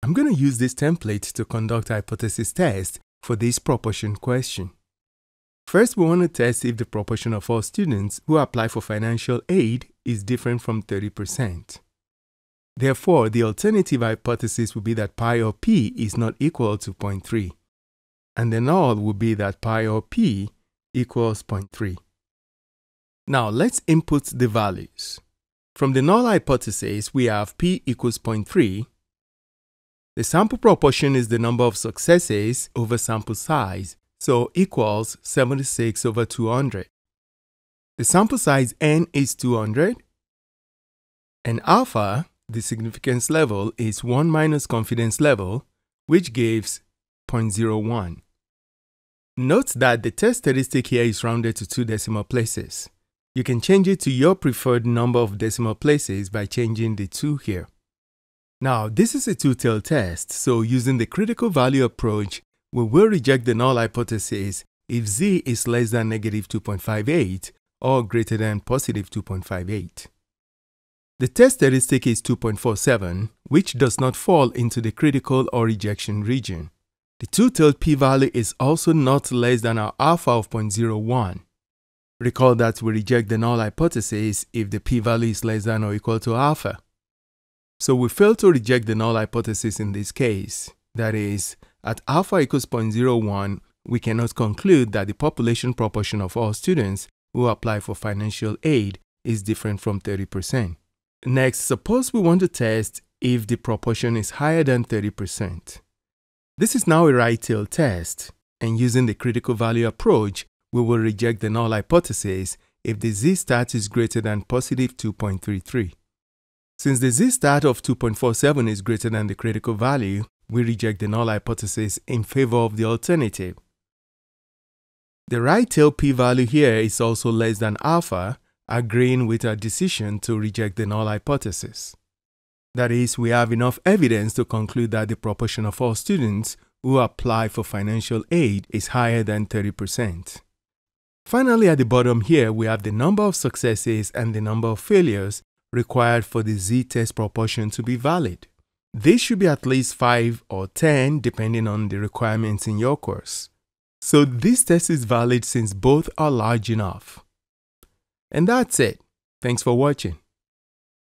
I'm going to use this template to conduct a hypothesis test for this proportion question. First, we want to test if the proportion of all students who apply for financial aid is different from 30%. Therefore, the alternative hypothesis would be that pi or p is not equal to 0.3. And the null would be that pi or p equals 0.3. Now, let's input the values. From the null hypothesis, we have p equals 0.3. The sample proportion is the number of successes over sample size, so equals 76 over 200. The sample size n is 200, and alpha, the significance level, is 1 minus confidence level, which gives 0.01. Note that the test statistic here is rounded to 2 decimal places. You can change it to your preferred number of decimal places by changing the 2 here. Now, this is a two-tailed test, so using the critical value approach, we will reject the null hypothesis if z is less than negative 2.58 or greater than positive 2.58. The test statistic is 2.47, which does not fall into the critical or rejection region. The two-tailed p-value is also not less than our alpha of 0.01. Recall that we reject the null hypothesis if the p-value is less than or equal to alpha. So we fail to reject the null hypothesis in this case. That is, at alpha equals 0.01, we cannot conclude that the population proportion of all students who apply for financial aid is different from 30%. Next, suppose we want to test if the proportion is higher than 30%. This is now a right-tailed test, and using the critical value approach, we will reject the null hypothesis if the z-stat is greater than positive 2.33. Since the z-stat of 2.47 is greater than the critical value, we reject the null hypothesis in favor of the alternative. The right-tailed p-value here is also less than alpha, agreeing with our decision to reject the null hypothesis. That is, we have enough evidence to conclude that the proportion of all students who apply for financial aid is higher than 30%. Finally, at the bottom here, we have the number of successes and the number of failures required for the z-test proportion to be valid. This should be at least 5 or 10 depending on the requirements in your course. So this test is valid since both are large enough. And that's it. Thanks for watching.